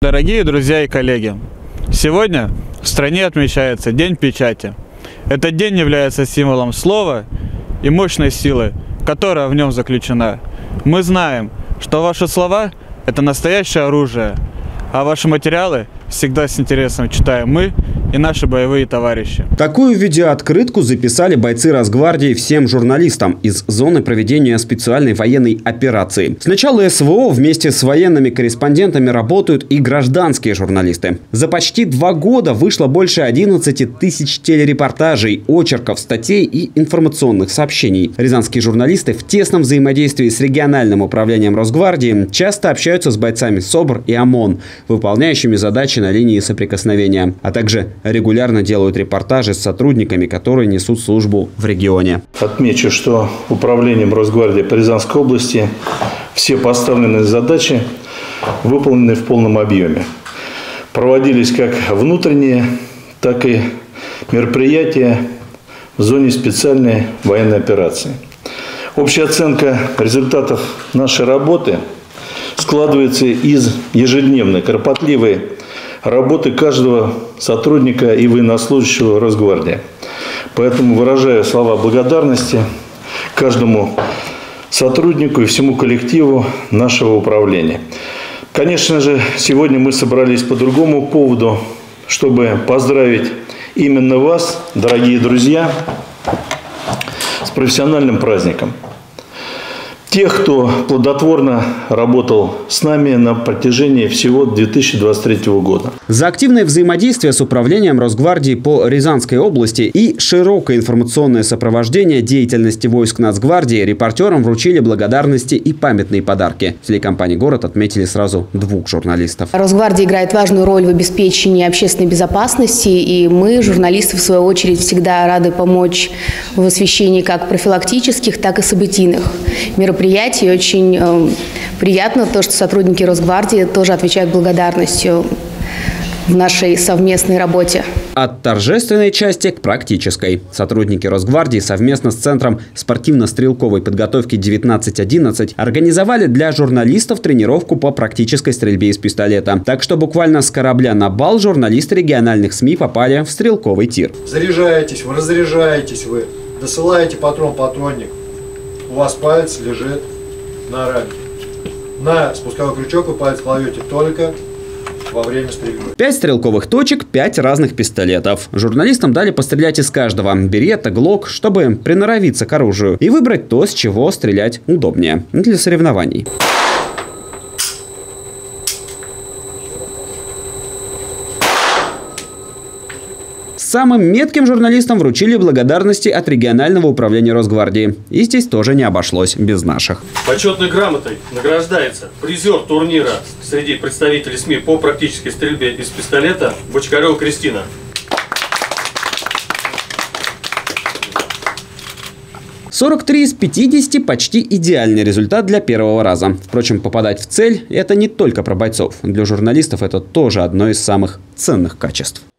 Дорогие друзья и коллеги, сегодня в стране отмечается День печати. Этот день является символом слова и мощной силы, которая в нем заключена. Мы знаем, что ваши слова – это настоящее оружие, а ваши материалы всегда с интересом читаем мы и наши боевые товарищи. Такую видеооткрытку записали бойцы Росгвардии всем журналистам из зоны проведения специальной военной операции. С начала СВО вместе с военными корреспондентами работают и гражданские журналисты. За почти 2 года вышло больше 11 тысяч телерепортажей, очерков, статей и информационных сообщений. Рязанские журналисты в тесном взаимодействии с региональным управлением Росгвардии часто общаются с бойцами СОБР и ОМОН, выполняющими задачи на линии соприкосновения, а также регулярно делают репортажи с сотрудниками, которые несут службу в регионе. Отмечу, что управлением Росгвардии по Рязанской области все поставленные задачи выполнены в полном объеме. Проводились как внутренние, так и мероприятия в зоне специальной военной операции. Общая оценка результатов нашей работы складывается из ежедневной, кропотливой работы каждого сотрудника и военнослужащего Росгвардии. Поэтому выражаю слова благодарности каждому сотруднику и всему коллективу нашего управления. Конечно же, сегодня мы собрались по другому поводу, чтобы поздравить именно вас, дорогие друзья, с профессиональным праздником. Тех, кто плодотворно работал с нами на протяжении всего 2023 года. За активное взаимодействие с управлением Росгвардии по Рязанской области и широкое информационное сопровождение деятельности войск Нацгвардии репортерам вручили благодарности и памятные подарки. В телекомпании «Город» отметили сразу 2 журналистов. Росгвардия играет важную роль в обеспечении общественной безопасности, и мы, журналисты, в свою очередь, всегда рады помочь в освещении как профилактических, так и событийных мероприятий. Очень приятно то, что сотрудники Росгвардии тоже отвечают благодарностью в нашей совместной работе. От торжественной части к практической. Сотрудники Росгвардии совместно с Центром спортивно-стрелковой подготовки 1911 организовали для журналистов тренировку по практической стрельбе из пистолета. Так что буквально с корабля на бал журналисты региональных СМИ попали в стрелковый тир. Заряжаетесь, вы разряжаетесь, вы досылаете патрон-патронник. У вас палец лежит на раме. На спусковой крючок вы палец кладете только во время стрельбы. 5 стрелковых точек, 5 разных пистолетов. Журналистам дали пострелять из каждого. Беретта, глок, чтобы приноровиться к оружию и выбрать то, с чего стрелять удобнее для соревнований. Самым метким журналистам вручили благодарности от регионального управления Росгвардии. И здесь тоже не обошлось без наших. Почетной грамотой награждается призер турнира среди представителей СМИ по практической стрельбе из пистолета Бочкарева Кристина. «43 из 50 – почти идеальный результат для первого раза. Впрочем, попадать в цель – это не только про бойцов. Для журналистов это тоже одно из самых ценных качеств.